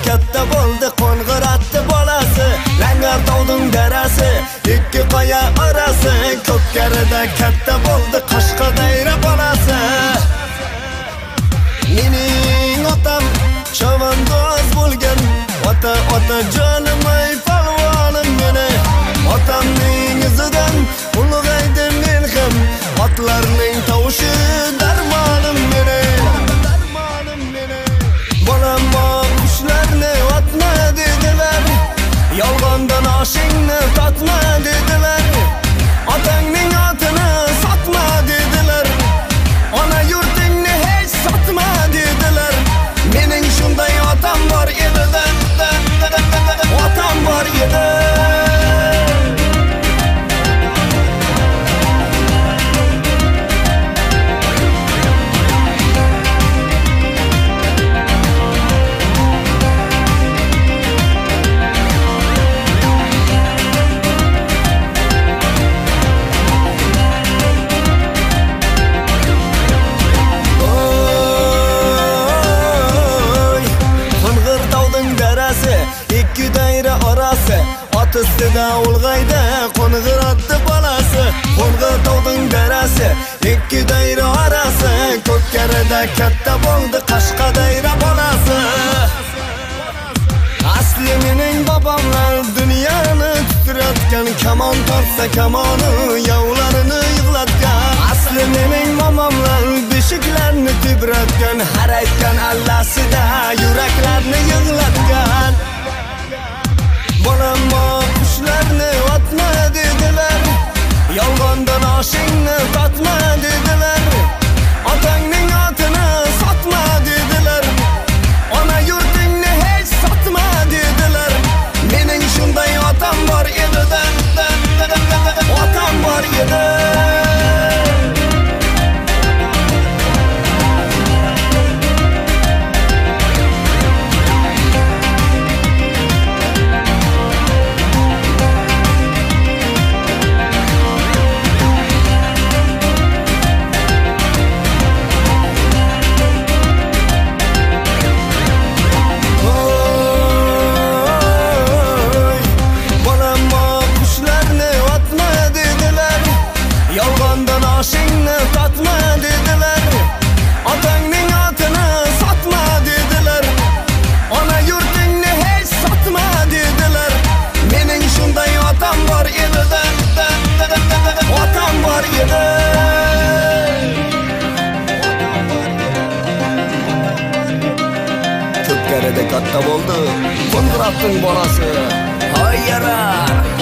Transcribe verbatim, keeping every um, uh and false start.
katta bo'ldi qo'ng'iratdi bolasi. Langar tog'ning darasi, ikki qoya orasi. Ko'pkarida katta bo'ldi Qashqadaryo bolasi. Mening otam chavandoz bo'lgan, ota ota jonim ey palvonim meni. Otamning izidan ulg'aydim men ham, otlarning tovushi darmonim meni. Bolam qushlarni otma dedilar, yolg'ondan oshingni totma dedilar. Otangning otini sotma dedilar, ona yurtingni hech sotma dedilar. Mening shunday otam bor edi, otam bor edi. Ikki dayra orasi, ot ustida ulg'aydi qo'ng'iratdi bolasi. Qo'ng'ir tog'ning darasi, ikki dayra orasi. Ko'pkarida katta bo'ldi Qashqadaryo bolasi. Asli mening bobomlar dunyoni titratgan, kamon tortsa kamoni yovlarini yig'latgan. Asli mening momomlar beshiklarni tebratgan, har aytgan allasida yuraklarni yig'latgan. Bolam qushlarni otma dedilar, yolg'ondan oshingni totma dedilar. Otangning otini sotma dedilar, ona yurtingni hech sotma dedilar. Mening shunday otam bor edi, otam bor edi. Oshingni totma dedilar, otangning otini sotma dedilar, ona yurtingni hech sotma dedilar. Mening shunday otam bor edi, otam bor edi. Ko'pkarida katta bo'ldi qo'ng'iratning bolasi. Hoy yarar